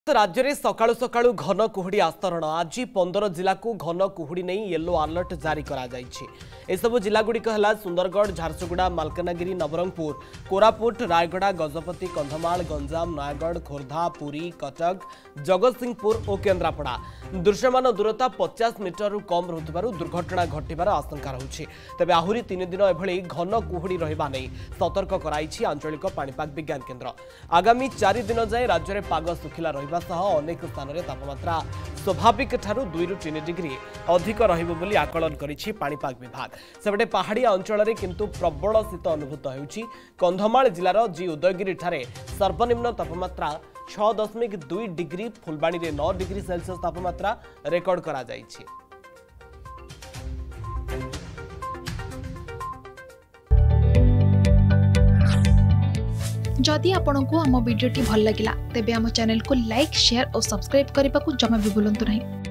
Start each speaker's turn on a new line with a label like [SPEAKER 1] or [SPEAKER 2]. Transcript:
[SPEAKER 1] राज्य में सकाळु सकाळु घन कुहुड़ी आस्तरण आज 15 जिला को घन कुहुड़ी नहीं येलो अलर्ट जारी करा जायछि। एसबु जिलागुड़िक है सुंदरगढ़, झारसुगुड़ा, मालकानगिरी, नवरंगपुर, कोरापुट, रायगड़ा, गजपति, कंधमाल, गंजाम, नयागढ़, खोर्धा, पुरी, कटक, जगतसिंहपुर और केन्द्रापड़ा। दृश्यमान दूरता 50 मीटर कम रहुथिबारु दुर्घटना घटिबार आशंका रहुछि। तेबे आहुरी 3 दिन एभली घन कुहुड़ी रहिबा नै सतर्क कराइछि आंचलिक पाणीपाग विज्ञान केन्द्र। आगामी 4 दिन जाए राज्य में पाग सुखिला रहिबा सह अनेक स्थान में तापमात्रा स्वाभाविक ठारू 2 ରୁ 3 डिग्री अधिक रहिबो बोली आकलन करिछि पाणीपाग विभाग। सेबटे पहाड़िया अंचल में किंतु प्रबल शीत अनुभूत होउछि। कंधमाल जिलार जी उदयगिरी ठारे सर्वनिम्न तापमात्रा 6.2 डिग्री, फुलबाणी रे 9 डिग्री सेल्सियस तापमात्रा रेकर्ड करा जाइछि।
[SPEAKER 2] जदि आपंक आम भिडी भल लगा तेब आम चैनल को लाइक, शेयर और सब्सक्राइब करने को जमा भी भूलु नहीं।